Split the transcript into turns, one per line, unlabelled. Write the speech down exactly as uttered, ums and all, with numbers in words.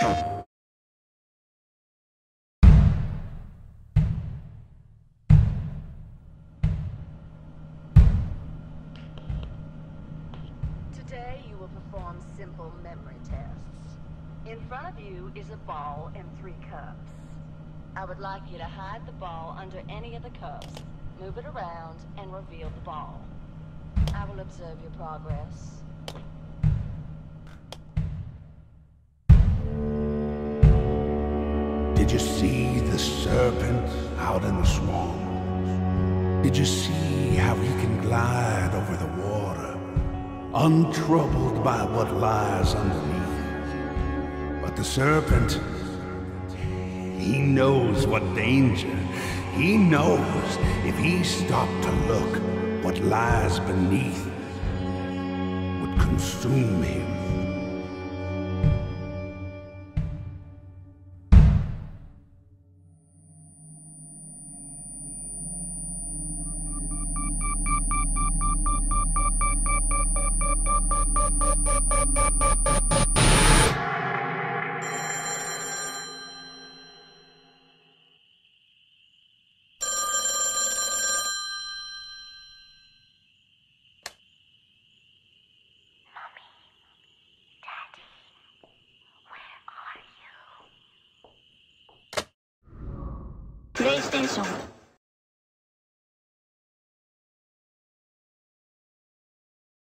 Today you will perform simple memory tests. In front of you is a ball and three cups. I would like you to hide the ball under any of the cups, move it around, and reveal the ball. I will observe your progress.
Did you see the serpent out in the swamp? Did you see how he can glide over the water, untroubled by what lies underneath? But the serpent, he knows what danger. He knows if he stopped to look, what lies beneath would consume him.
PlayStation